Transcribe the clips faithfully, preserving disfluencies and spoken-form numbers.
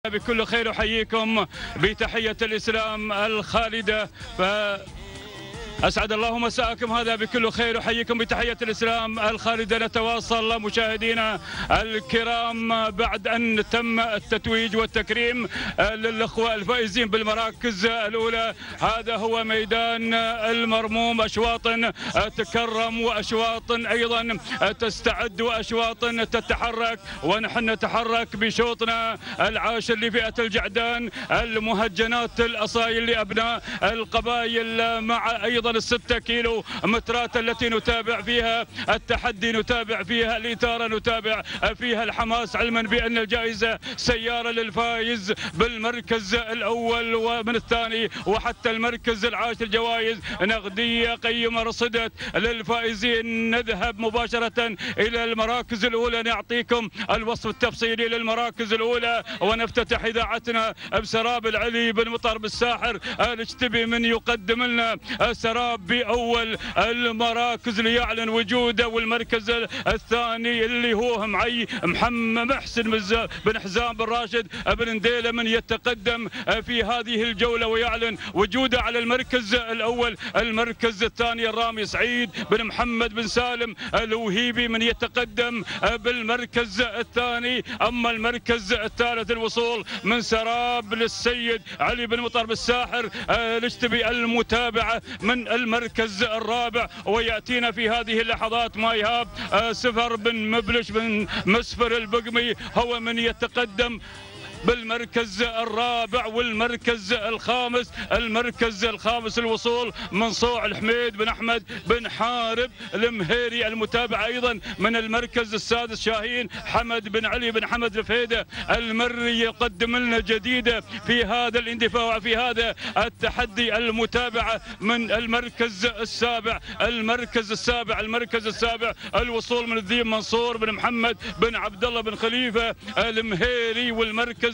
بكل خير أحييكم بتحية الإسلام الخالدة. ف أسعد الله مساءكم هذا بكل خير. أحييكم بتحية الإسلام الخالدة. نتواصل مشاهدينا الكرام بعد أن تم التتويج والتكريم للأخوة الفائزين بالمراكز الأولى. هذا هو ميدان المرموم، أشواط تكرم وأشواط أيضا تستعد وأشواط تتحرك، ونحن نتحرك بشوطنا العاشر لفئة الجعدان، المهجنات الأصايل لأبناء القبائل، مع أيضا الستة كيلو مترات التي نتابع فيها التحدي، نتابع فيها الإثارة، نتابع فيها الحماس، علما بأن الجائزة سيارة للفائز بالمركز الأول ومن الثاني وحتى المركز العاشر جوائز نقدية قيمة رصدت للفائزين. نذهب مباشرة إلى المراكز الأولى، نعطيكم الوصف التفصيلي للمراكز الأولى، ونفتتح إذاعتنا بسراب العلي بن مطر بالساحر نجتبي من يقدم لنا سراب بأول المراكز ليعلن وجوده. والمركز الثاني اللي هو معي محمد محسن بن حزام بن راشد بن نديلة من يتقدم في هذه الجولة ويعلن وجوده على المركز الأول. المركز الثاني الرامي سعيد بن محمد بن سالم الوهيبي من يتقدم بالمركز الثاني. أما المركز الثالث الوصول من سراب للسيد علي بن مطر بالساحر نجتبي المتابعة من المركز الرابع. ويأتينا في هذه اللحظات ما يهاب سفر بن مبلش بن مسفر البقمي هو من يتقدم بالمركز الرابع. والمركز الخامس المركز الخامس الوصول من صوع الحميد بن أحمد بن حارب المهيري. المتابعة أيضا من المركز السادس شاهين حمد بن علي بن حمد الفهيدة المري يقدم لنا جديدة في هذا الاندفاع في هذا التحدي. المتابعة من المركز السابع المركز السابع المركز السابع الوصول من الذيب منصور بن محمد بن عبد الله بن خليفة المهيري. والمركز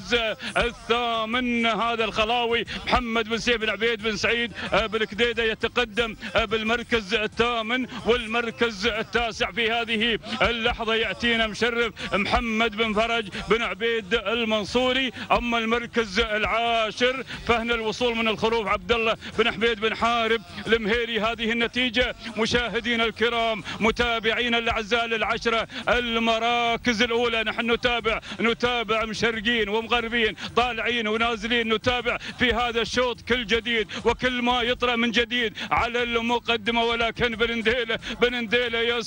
الثامن هذا الخلاوي محمد بن سيف بن عبيد بن سعيد بن كديدة يتقدم بالمركز الثامن. والمركز التاسع في هذه اللحظة يأتينا مشرف محمد بن فرج بن عبيد المنصوري. أما المركز العاشر فهنا الوصول من الخروف عبد الله بن حميد بن حارب المهيري. هذه النتيجة مشاهدينا الكرام متابعينا الأعزاء للعشرة المراكز الأولى. نحن نتابع نتابع مشرقين ومغربين طالعين ونازلين، نتابع في هذا الشوط كل جديد وكل ما يطرأ من جديد على المقدمة. ولكن بن بن يا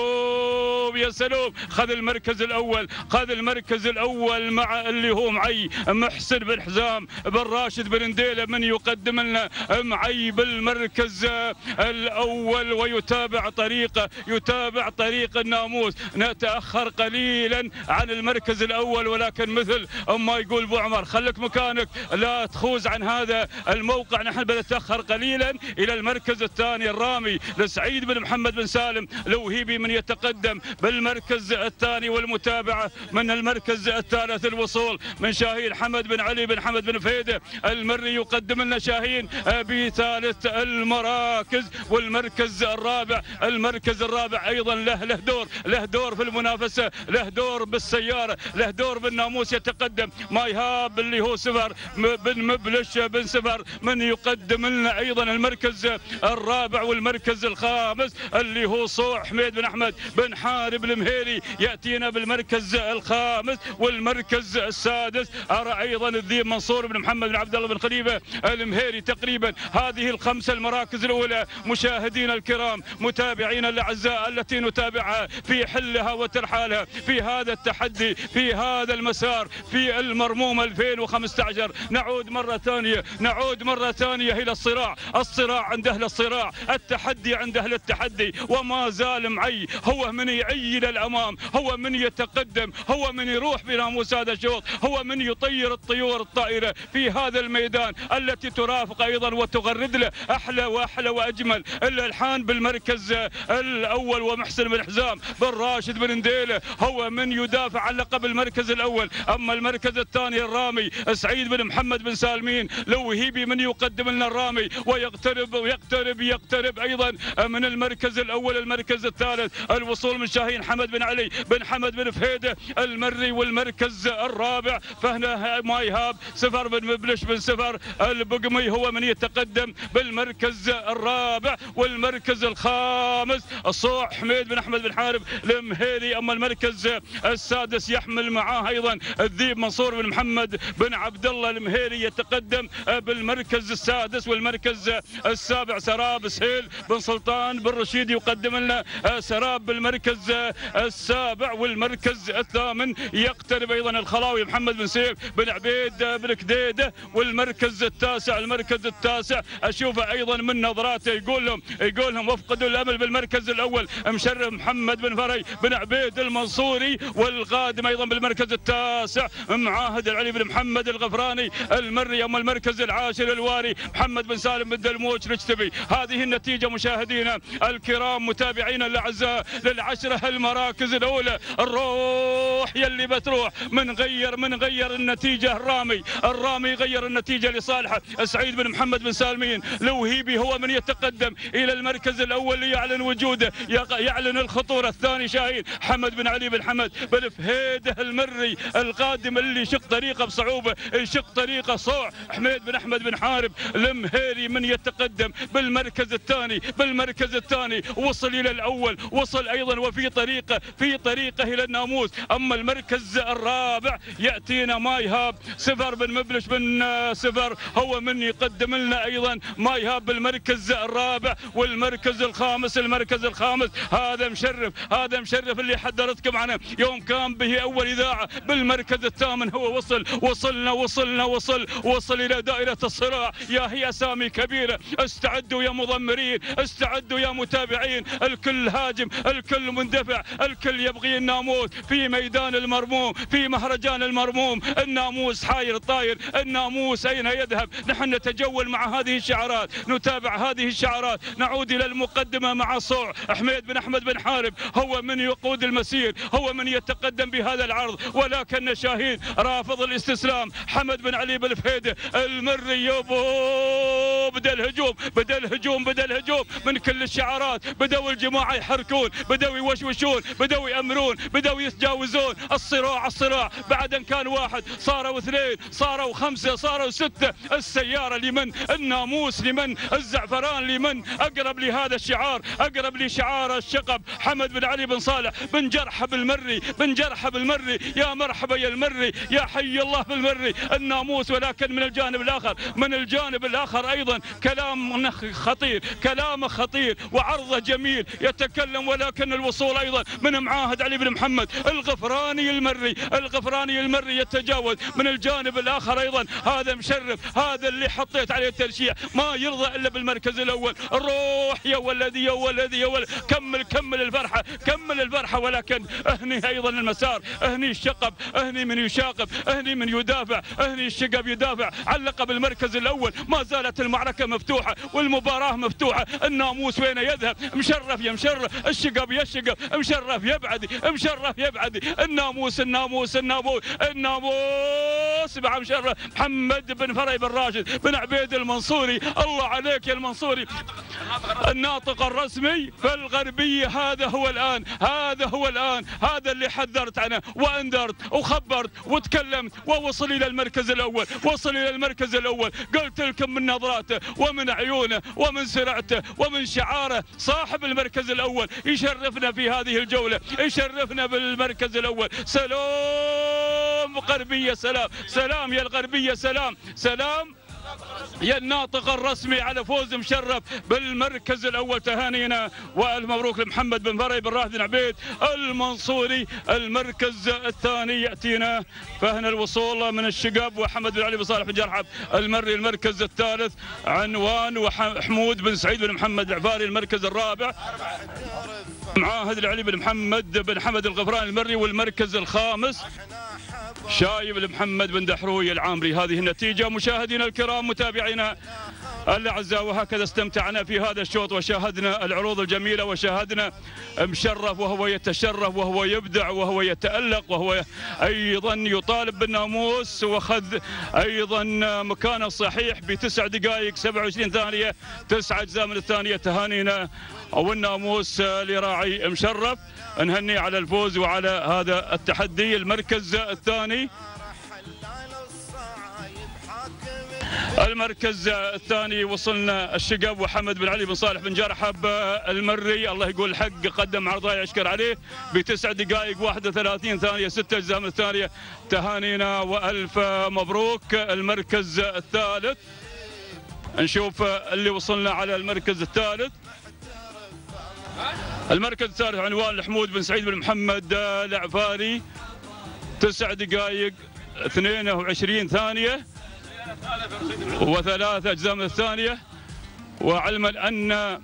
سلوم يا سلوم خذ المركز الأول خذ المركز الأول مع اللي هو معي محسن بن حزام بن راشد بن نديلة من يقدم لنا معي بالمركز الأول. ويتابع طريقه يتابع طريق الناموس. نتأخر قليلا عن المركز الأول، ولكن مثل ما يقول ابو عمر خليك مكانك لا تخوز عن هذا الموقع. نحن بنتاخر قليلا الى المركز الثاني الرامي لسعيد بن محمد بن سالم الوهيبي من يتقدم بالمركز الثاني. والمتابعه من المركز الثالث الوصول من شاهين حمد بن علي بن حمد بن فيده المري يقدم لنا شاهين بثالث المراكز. والمركز الرابع المركز الرابع ايضا له له دور له دور في المنافسه، له دور بالسياره، له دور بالناموس. يتقدم ما يهاب اللي هو سفر بن مبلش بن سفر من يقدم لنا ايضا المركز الرابع. والمركز الخامس اللي هو صوع حميد بن احمد بن حارب المهيري ياتينا بالمركز الخامس. والمركز السادس ارى ايضا الذيب منصور بن محمد بن عبد الله بن خليفه المهيري. تقريبا هذه الخمسه المراكز الاولى مشاهدينا الكرام متابعينا الاعزاء التي نتابعها في حلها وترحالها في هذا التحدي في هذا المسار في المرموم ألفين وخمسة عشر. نعود مرة ثانية نعود مرة ثانية إلى الصراع الصراع عند أهل الصراع، التحدي عند أهل التحدي. وما زال معي هو من يعي إلى الأمام، هو من يتقدم، هو من يروح بناموس هذا الشوط، هو من يطير الطيور الطائرة في هذا الميدان التي ترافق أيضا وتغرد له أحلى وأحلى وأجمل الألحان. بالمركز الأول ومحسن بن حزام بن راشد بن نديلة هو من يدافع عن لقب المركز الأول. أما المركز المركز الثاني الرامي سعيد بن محمد بن سالمين. لوهيبي من يقدم لنا الرامي ويقترب ويقترب يقترب ايضا من المركز الاول. المركز الثالث الوصول من شاهين حمد بن علي بن حمد بن فهيده المري. والمركز الرابع فهنا ما يهاب سفر بن مبلش بن سفر البقمي هو من يتقدم بالمركز الرابع. والمركز الخامس الصوع حميد بن احمد بن حارب المهيري. اما المركز السادس يحمل معاه ايضا الذيب منصور بن محمد بن عبد الله المهيري يتقدم بالمركز السادس. والمركز السابع سراب سهيل بن سلطان بن رشيد يقدم لنا سراب بالمركز السابع. والمركز الثامن يقترب ايضا الخلاوي محمد بن سيف بن عبيد بن كديده. والمركز التاسع المركز التاسع اشوفه ايضا من نظراته يقول لهم يقول لهم وافقدوا الامل بالمركز الاول مشرف محمد بن فري بن عبيد المنصوري. والقادم ايضا بالمركز التاسع معاهد العلي بن محمد الغفراني المري. اما المركز العاشر الواري محمد بن سالم بن دلموش رجتبي. هذه النتيجه مشاهدينا الكرام متابعينا الاعزاء للعشره المراكز الاولى. الروح يلي بتروح من غير من غير النتيجه. الرامي الرامي غير النتيجه لصالحه سعيد بن محمد بن سالمين. لوهيبي هو من يتقدم الى المركز الاول ليعلن وجوده يعلن الخطوره. الثاني شاهين حمد بن علي بن حمد بن فهيده المري القادم اللي يشق طريقه بصعوبه يشق طريقه صوع حميد بن احمد بن حارب المهيري من يتقدم بالمركز الثاني. بالمركز الثاني وصل الى الاول وصل ايضا وفي طريقه في طريقه الى الناموس. اما المركز الرابع ياتينا ما يهاب سفر بن مبلش بن سفر هو من يقدم لنا ايضا ما يهاب بالمركز الرابع. والمركز الخامس المركز الخامس هذا مشرف هذا مشرف اللي حضرتكم عنه يوم كان به اول اذاعه. بالمركز الثامن هو وصل وصلنا وصلنا وصل وصل الى دائره الصراع. يا هي اسامي كبيره. استعدوا يا مضمرين استعدوا يا متابعين. الكل هاجم الكل مندفع الكل يبغي الناموس في ميدان المرموم في مهرجان المرموم. الناموس حاير طاير. الناموس اين يذهب؟ نحن نتجول مع هذه الشعارات نتابع هذه الشعارات. نعود الى المقدمه مع صوع حميد بن احمد بن حارب هو من يقود المسير هو من يتقدم بهذا العرض. ولكن شاهين رافض الاستسلام حمد بن علي بن فهيده المري يبو بدا الهجوم بدا الهجوم بدا الهجوم من كل الشعارات. بدأوا الجماعه يحركون بدأوا يوشوشون بدأوا يأمرون بدأوا يتجاوزون. الصراع الصراع بعد ان كان واحد صاروا اثنين صاروا خمسه صاروا سته. السياره لمن؟ الناموس لمن؟ الزعفران لمن؟ اقرب لهذا الشعار اقرب لشعار الشقب حمد بن علي بن صالح بن جرحب المري بن جرحب المري. يا مرحبا يا المري يا حي الله بالمري. الناموس. ولكن من الجانب الاخر من الجانب الاخر ايضا كلام خطير كلام خطير وعرضه جميل يتكلم. ولكن الوصول ايضا من معاهد علي بن محمد الغفراني المري الغفراني المري يتجاوز من الجانب الاخر ايضا. هذا مشرف هذا اللي حطيت عليه الترشيح ما يرضى الا بالمركز الاول. الروح يا ولدي يا ولدي يا ولدي. كمل كمل الفرحه كمل الفرحه. ولكن اهني ايضا المسار اهني الشقب اهني من يشاقب اهني من يدافع اهني الشقب يدافع. علق بالمركز الاول. ما زالت المعركه مفتوحه والمباراه مفتوحه. الناموس وين يذهب؟ مشرف يا مشرف. الشقب يا الشقب. مشرف يبعد مشرف يبعد. الناموس الناموس الناموس الناموس مع مشرف محمد بن فري بن راشد بن عبيد المنصوري. الله عليك يا المنصوري. الناطق الرسمي في الغربيه. هذا هو الان هذا هو الان هذا اللي حذرت عنه وانذرت وخبرت وتكلمت ووصل الى المركز الاول وصل الى المركز الاول. قلت لكم من نظراته ومن عيونه ومن سرعته ومن شعاره صاحب المركز الاول يشرفنا في هذه الجوله يشرفنا بالمركز الاول. سلام غربيه سلام سلام يا الغربيه سلام سلام يا الناطق الرسمي على فوز مشرف بالمركز الاول. تهانينا والف مبروك لمحمد بن فري بن راشد بن عبيد المنصوري. المركز الثاني ياتينا فهنا الوصول من الشقب وحمد بن علي بن صالح بن جرحب المري. المركز الثالث عنوان وحمود بن سعيد بن محمد العفاري. المركز الرابع معاهد العلي بن محمد بن حمد الغفراني المري. والمركز الخامس شايب لمحمد بن دحروي العامري. هذه النتيجة مشاهدينا الكرام متابعينا الأعزاء. وهكذا استمتعنا في هذا الشوط وشاهدنا العروض الجميلة وشاهدنا مشرف وهو يتشرف وهو يبدع وهو يتألق وهو أيضا يطالب بالناموس وخذ أيضا مكانه الصحيح بتسع دقائق سبعة وعشرين ثانية تسعة أجزاء من الثانية. تهانينا والناموس لراعي مشرف، نهني على الفوز وعلى هذا التحدي. المركز الثاني المركز الثاني وصلنا الشقب وحمد بن علي بن صالح بن جرحب المري، الله يقول الحق، قدم عرضاء يشكر عليه بتسع دقائق واحد وثلاثين ثانية ستة أجزاء من الثانية. تهانينا وألف مبروك. المركز الثالث نشوف اللي وصلنا على المركز الثالث. المركز الثالث عنوان الحمود بن سعيد بن محمد العفاري، تسع دقائق اثنين وعشرين ثانية وثلاث أجزاء من الثانية. وعلما أن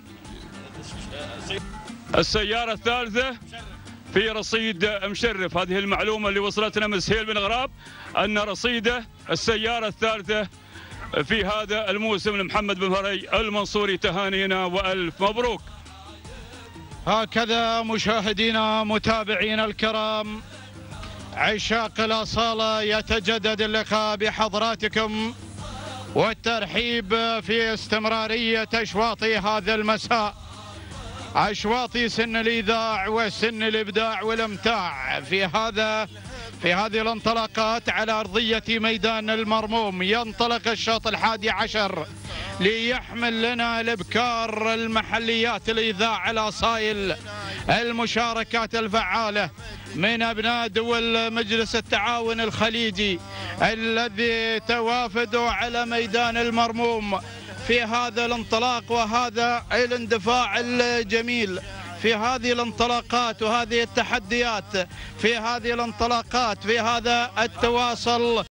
السيارة الثالثة في رصيد مشرف، هذه المعلومة اللي وصلتنا من سهيل بن غراب أن رصيده السيارة الثالثة في هذا الموسم لمحمد بن فري المنصوري. تهانينا وألف مبروك. هكذا مشاهدينا متابعينا الكرام، عشاق الأصالة، يتجدد اللقاء بحضراتكم والترحيب في استمرارية أشواط هذا المساء، أشواط سن الإذاع وسن الإبداع والإمتاع في هذا في هذه الانطلاقات على أرضية ميدان المرموم. ينطلق الشوط الحادي عشر ليحمل لنا الابكار المحليات الإذاعة الأصايل، المشاركات الفعالة من أبناء دول مجلس التعاون الخليجي الذي توافدوا على ميدان المرموم في هذا الانطلاق وهذا الاندفاع الجميل في هذه الانطلاقات وهذه التحديات في هذه الانطلاقات في هذا التواصل